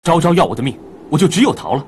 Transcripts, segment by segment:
昭昭要我的命，我就只有逃了。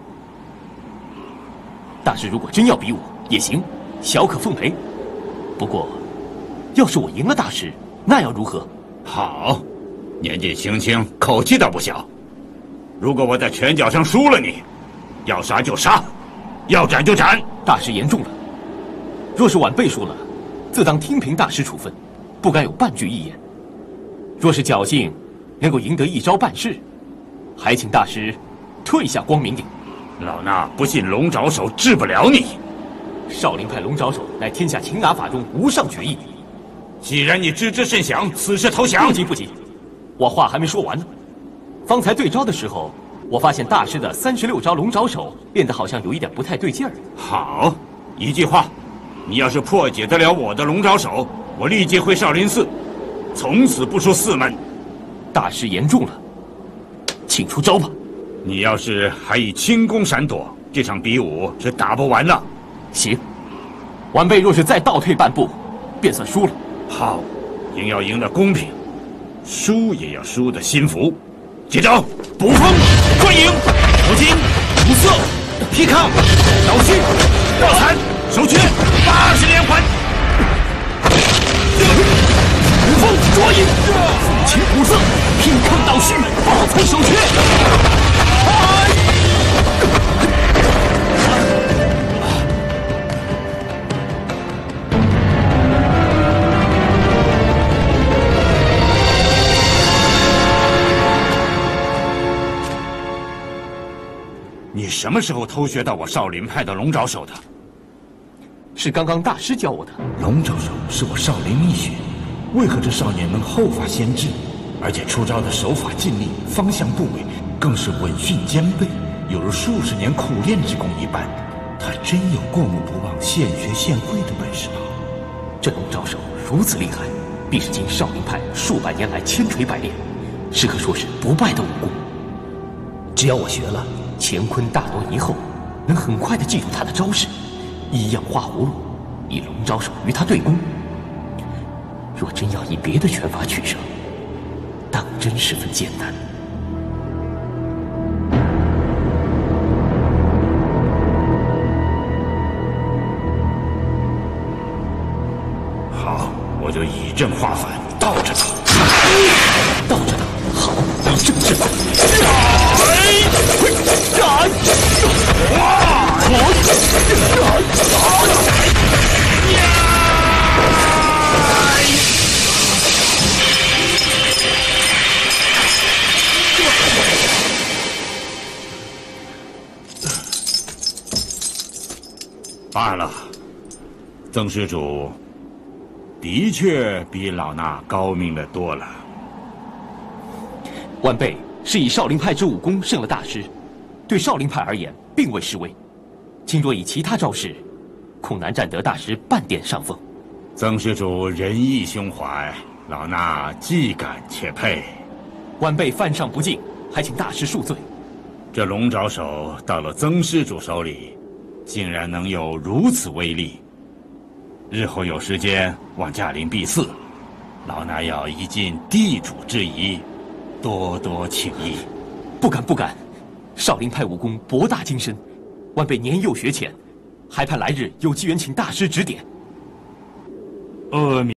大师如果真要逼我也行，小可奉陪。不过，要是我赢了大师，那要如何？ 好，年纪轻轻，口气倒不小。如果我在拳脚上输了你，要杀就杀，要斩就斩。 大师言重了。若是晚辈输了，自当听凭大师处分，不敢有半句一言。若是侥幸能够赢得一招半式，还请大师退下光明顶。 老衲不信龙爪手治不了你。 少林派龙爪手乃天下擒拿法中无上绝艺。 既然你知之甚详，此时投降。 不急不急，我话还没说完呢。方才对招的时候，我发现大师的36招龙爪手练得好像有一点不太对劲儿。 好，一句话，你要是破解得了我的龙爪手，我立即回少林寺，从此不出寺门。 大师言重了，请出招吧。 你要是还以轻功闪躲，这场比武是打不完的。 行，晚辈若是再倒退半步，便算输了。 好，赢要赢得公平，输也要输得心服。接招，捕风追影，头巾五色，劈抗倒虚，抱残手缺80连环。 捕风捉影，风擒五色，劈抗倒虚，抱残手缺。 你什么时候偷学到我少林派的龙爪手的？ 是刚刚大师教我的。 龙爪手是我少林秘学，为何这少年能后发先至？而且出招的手法尽力，方向不违，更是稳训兼备，有如数十年苦练之功一般。他真有过目不忘、现学现会的本事啊！ 这龙爪手如此厉害，必是经少林派数百年来千锤百炼，是可说是不败的武功。只要我学了，乾坤大挪移后，能很快地记住他的招式，一样画葫芦，以龙爪手与他对攻。若真要以别的拳法取胜，当真十分艰难。 好，我就以正化反，倒着打。 倒着打，好，以正制反。 罢了，曾施主的确比老衲高明的多了。 晚辈是以少林派之武功胜了大师，对少林派而言并未失威。今若以其他招式，恐难占得大师半点上风。 曾施主仁义胸怀，老衲既感且佩。 晚辈犯上不敬，还请大师恕罪。 这龙爪手到了曾施主手里，竟然能有如此威力。日后有时间往驾临避寺，老衲要一尽地主之谊，多多请益。 不敢不敢，少林派武功博大精深，晚辈年幼学浅，还盼来日有机缘请大师指点。 阿弥。